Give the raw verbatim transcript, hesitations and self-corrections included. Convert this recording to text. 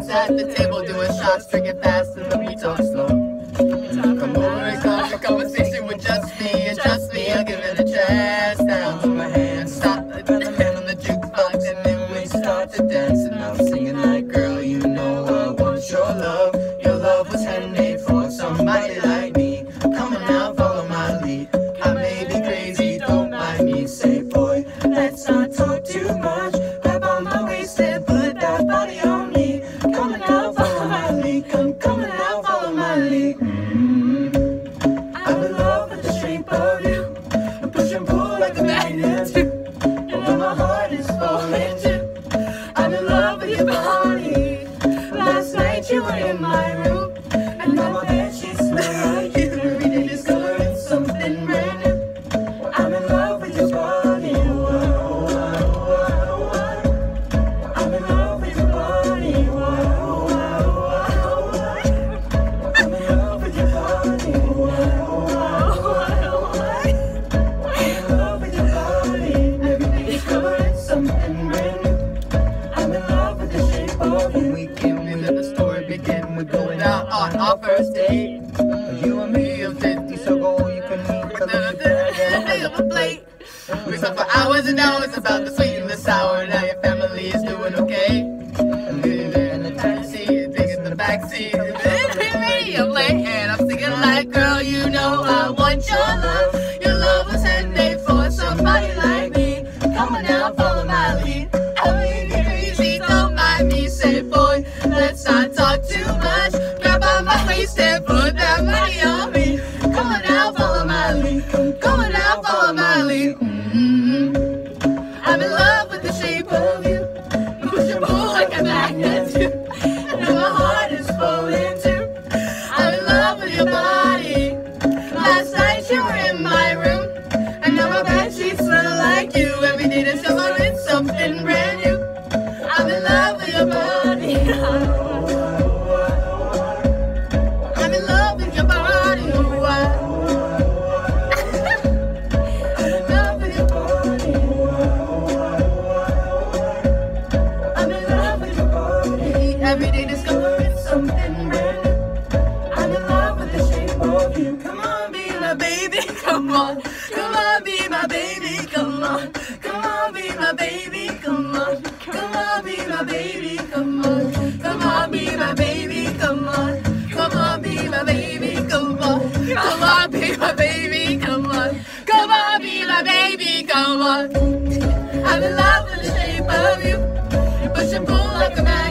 at the table doing shots, drinking fast, and then we talk slow. Come over and come, a conversation with just me, and trust me, I'll give it a chance. Now hold my hand, stop, I put the man on the jukebox, and then we start to dance. And I'm singing like, girl, you know I want your love. Your love was handmade for somebody like me. Come on now, follow my lead. I may be crazy, don't mind me. Say, boy, let's not talk too much. Grab on my waist and put that body on me. Come on now, follow my lead. Come, come on now, follow my lead. Mm-hmm. I'm in love with the shape of you. I push and pull like a magnet too. And when my heart is falling too, I'm in love with your body. Last night you were in my room, and now my bed sheets smell like you. Every day discovering something brand new. I'm in love with your body. Whoa, whoa, whoa. I'm in love with your body. Whoa, whoa, whoa. I'm in love with your body. Whoa, whoa, whoa. I'm in love with your body. Every day discovering something brand new. I'm in love with the shape of you. We came into the story begin. We're going out on our first date. You and me are fifty, so go you can meet. Cause I'm a plate. We talk for hours and hours about the sweet and the sour. Now your family is doing okay. I'm getting there in the taxi, taking the backseat. I'm late and I'm singing like, girl, you know I want your love. Your love was handmade for somebody like me. Come on now, follow my lead. I'm really crazy, don't mind me. Say, boy, let's not talk too much. Grab on my waist and put that money on me. Come on now, follow my lead. Come, come on now, follow my lead. Mm-hmm. I'm in love with the shape of you. You push and pull like a magnet too. And now my heart is falling too. I'm in love with your body. Last night you were in my room, and now my bed sheets smell like you. Every day discovering something brand new. I'm in love with your body. I'm in love with your body. I'm in love with your body. I'm in love with your body. Every day discovering something brand new. I'm in love with the shape of you. Come on, be my baby. Come on. Come on, be my baby. Come on. Come on, be my baby. Come on. Come on, be my baby. Come on. Come on, be my baby. Come on. Come on, be my baby. Come on. Come on, be my baby. Come on. Come on, be my baby. Come on. I'm in love with the shape of you. You push and pull like a magnet.